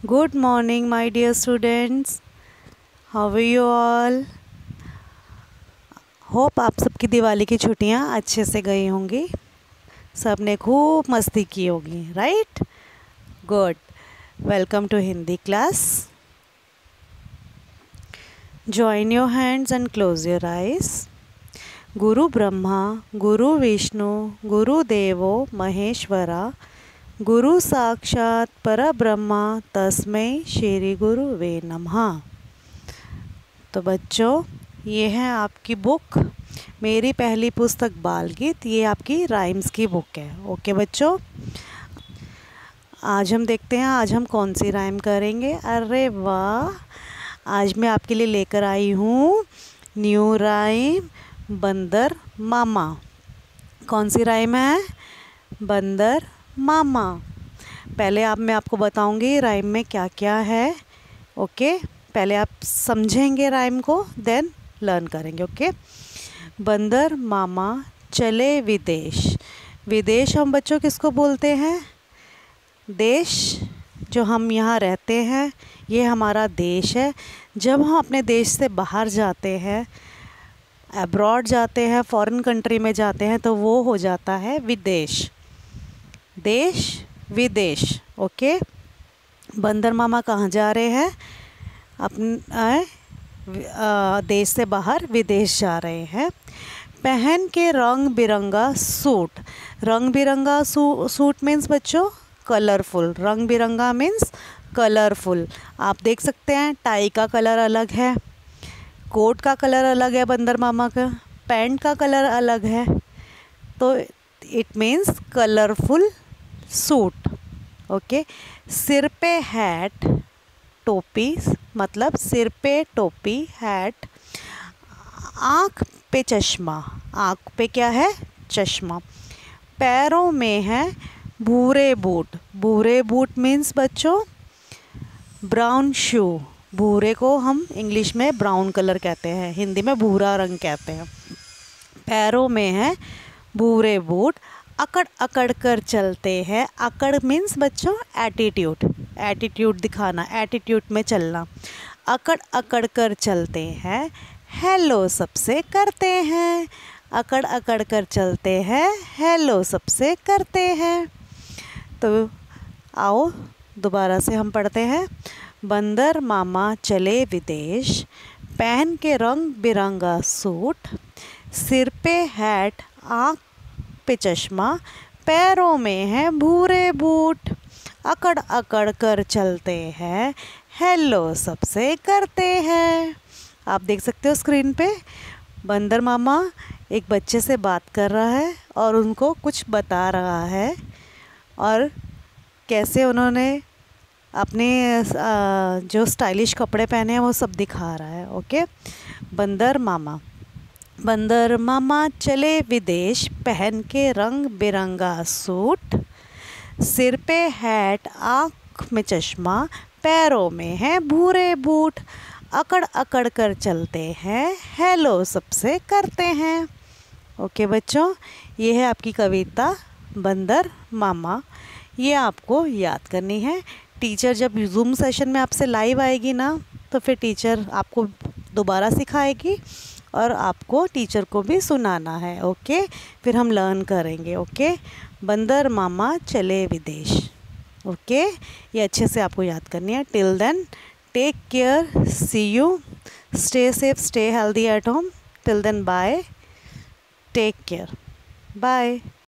Good morning, my dear students. How are you all? Hope आप सबकी दिवाली की छुट्टियां अच्छे से गई होंगी। सब ने खूब मस्ती की होगी, right? Good. Welcome to Hindi class. Join your hands and close your eyes. गुरु ब्रह्मा गुरु विष्णु गुरु देवो महेश्वरा गुरु साक्षात परब्रह्मा तस्मै श्री गुरुवे नमः। तो बच्चों, ये है आपकी बुक, मेरी पहली पुस्तक बाल गीत। ये आपकी राइम्स की बुक है। ओके बच्चों, आज हम देखते हैं आज हम कौन सी राइम करेंगे। अरे वाह, आज मैं आपके लिए लेकर आई हूँ न्यू राइम बंदर मामा। कौन सी राइम है? बंदर मामा। पहले मैं आपको बताऊंगी राइम में क्या क्या है। ओके, पहले आप समझेंगे राइम को, देन लर्न करेंगे। ओके। बंदर मामा चले विदेश। विदेश हम बच्चों किसको बोलते हैं? देश। जो हम यहाँ रहते हैं ये हमारा देश है। जब हम अपने देश से बाहर जाते हैं, अब्रॉड जाते हैं, फॉरेन कंट्री में जाते हैं, तो वो हो जाता है विदेश। देश विदेश। ओके। बंदर मामा कहाँ जा रहे हैं? अपने देश से बाहर विदेश जा रहे हैं। पहन के रंग बिरंगा सूट। रंग बिरंगा सूट मीन्स बच्चों कलरफुल। रंग बिरंगा मीन्स कलरफुल। आप देख सकते हैं टाई का कलर अलग है, कोट का कलर अलग है, बंदर मामा का पैंट का कलर अलग है, तो it means colourful suit. Okay. सिर पे हैट, टोपी, मतलब सिर पे टोपी, हैट। आँख पे चश्मा। आँख पे क्या है? चश्मा। पैरों में है भूरे बूट। भूरे बूट मीन्स बच्चों ब्राउन शू। भूरे को हम इंग्लिश में ब्राउन कलर कहते हैं, हिंदी में भूरा रंग कहते हैं। पैरों में है भूरे बूट। अकड़ अकड़ कर चलते हैं। अकड़ मीन्स बच्चों एटीट्यूड। एटीट्यूड दिखाना, एटीट्यूड में चलना। अकड़ अकड़ कर चलते हैं, हेलो सबसे करते हैं। अकड़ अकड़ कर चलते हैं, हेलो सबसे करते हैं। तो आओ दोबारा से हम पढ़ते हैं। बंदर मामा चले विदेश, पहन के रंग बिरंगा सूट। सिर पे हैट, आँख पे चश्मा, पैरों में है भूरे बूट। अकड़ अकड़ कर चलते हैं, हेलो सबसे करते हैं। आप देख सकते हो स्क्रीन पे बंदर मामा एक बच्चे से बात कर रहा है और उनको कुछ बता रहा है, और कैसे उन्होंने अपने जो स्टाइलिश कपड़े पहने हैं वो सब दिखा रहा है। ओके। बंदर मामा। बंदर मामा चले विदेश, पहन के रंग बिरंगा सूट। सिर पे हैट, आँख में चश्मा, पैरों में है भूरे बूट। अकड़ अकड़ कर चलते हैं, हेलो सबसे करते हैं। ओके बच्चों, ये है आपकी कविता बंदर मामा। ये आपको याद करनी है। टीचर जब जूम सेशन में आपसे लाइव आएगी ना, तो फिर टीचर आपको दोबारा सिखाएगी और आपको टीचर को भी सुनाना है। ओके। फिर हम लर्न करेंगे। ओके। बंदर मामा चले विदेश। ओके। ये अच्छे से आपको याद करनी है। Till then take care, see you, stay safe, stay healthy at home. Till then bye, take care, bye.